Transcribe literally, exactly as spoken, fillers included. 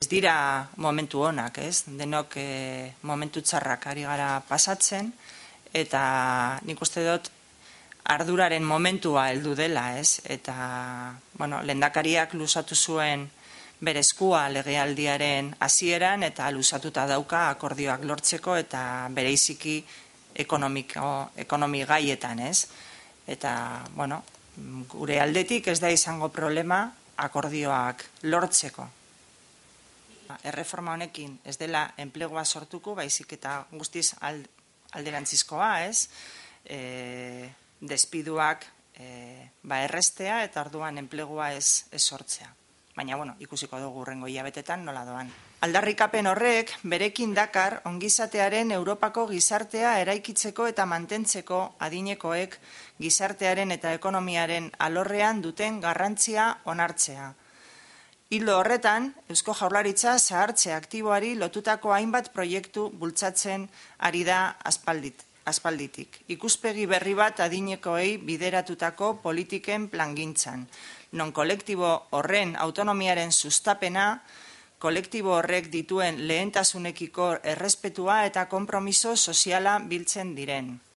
Ez dira momentu onak, ez? Denok momentu txarrak ari gara pasatzen, eta nik uste dut arduraren momentua heldu dela, ez? Eta, bueno, lehendakariak luzatu zuen bere eskua legealdiaren hasieran eta luzatuta dauka akordioak lortzeko eta bereiziki ekonomiko, ekonomi gaietan, ez? Eta, bueno, gure aldetik ez da izango problema akordioak lortzeko. Erreforma honekin ez dela enplegua sortuko, baizik eta guztiz alderantzizkoa, ez? Despiduak errestea eta orduan enplegua ez sortzea. Baina, bueno, ikusiko dugu hurrengo hilabetetan nola doan. Aldarrikapen horrek berekin dakar ongizatearen Europako gizartea eraikitzeko eta mantentzeko adinekoek gizartearen eta ekonomiaren alorrean duten garrantzia onartzea. Hildo horretan, Eusko Jaurlaritza zahartze aktiboari lotutako hainbat proiektu bultzatzen ari da aspalditik. Ikuspegi berri bat adinekoei bideratutako politiken plangintzan, non kolektibo horren autonomiaren sustapena, kolektibo horrek dituen lehentasunekiko errespetua eta konpromiso soziala biltzen diren.